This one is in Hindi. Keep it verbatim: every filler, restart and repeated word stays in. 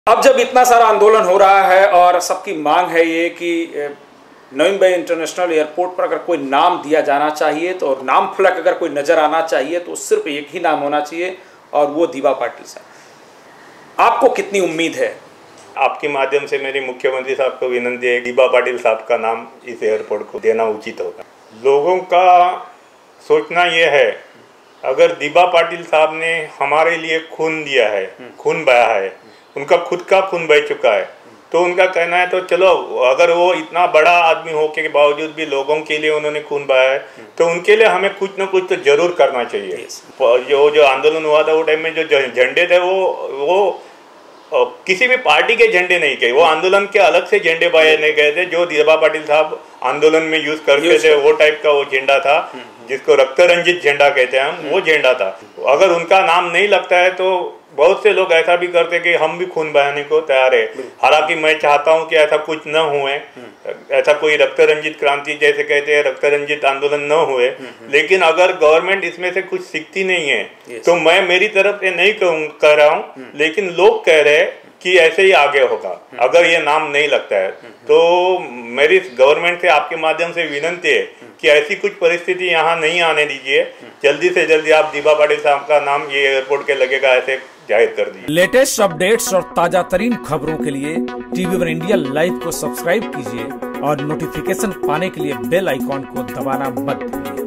अब जब इतना सारा आंदोलन हो रहा है और सबकी मांग है ये कि नवी मुंबई इंटरनेशनल एयरपोर्ट पर अगर कोई नाम दिया जाना चाहिए तो और नाम फलक अगर कोई नज़र आना चाहिए तो सिर्फ एक ही नाम होना चाहिए और वो दीबा पाटिल साहब। आपको कितनी उम्मीद है? आपके माध्यम से मेरी मुख्यमंत्री साहब को विनती है, दीबा पाटिल साहब का नाम इस एयरपोर्ट को देना उचित होगा। लोगों का सोचना यह है, अगर दीबा पाटिल साहब ने हमारे लिए खून दिया है, खून बहा है, उनका खुद का खून बह चुका है, तो उनका कहना है तो चलो, अगर वो इतना बड़ा आदमी हो के बावजूद भी लोगों के लिए उन्होंने खून बहाया है तो उनके लिए हमें कुछ ना कुछ तो जरूर करना चाहिए। जो जो आंदोलन हुआ था वो टाइम में जो झंडे थे वो वो किसी भी पार्टी के झंडे नहीं थे, वो आंदोलन के अलग से झंडे बहाए गए थे जो दीबा पाटिल साहब आंदोलन में यूज करते थे। वो टाइप का वो झंडा था जिसको रक्त रंजित झंडा कहते हैं हम, वो झंडा था। अगर उनका नाम नहीं लगता है तो बहुत से लोग ऐसा भी करते कि हम भी खून बहाने को तैयार है। हालांकि मैं चाहता हूं कि ऐसा कुछ न हुए, ऐसा कोई रक्त रंजित क्रांति जैसे कहते हैं रक्त रंजित आंदोलन न हुए, लेकिन अगर गवर्नमेंट इसमें से कुछ सीखती नहीं है तो मैं मेरी तरफ से नहीं कह रहा हूं, लेकिन लोग कह रहे हैं कि ऐसे ही आगे होगा अगर ये नाम नहीं लगता है। तो मेरी गवर्नमेंट से आपके माध्यम से विनती है कि ऐसी कुछ परिस्थिति यहाँ नहीं आने दीजिए। जल्दी से जल्दी आप दीबा पाटिल साहब का नाम ये एयरपोर्ट के लगेगा ऐसे जाहिर कर दीजिए। लेटेस्ट अपडेट्स और ताजा तरीन खबरों के लिए टीवी वन इंडिया लाइव को सब्सक्राइब कीजिए और नोटिफिकेशन पाने के लिए बेल आइकॉन को दबाना मत भूलिए।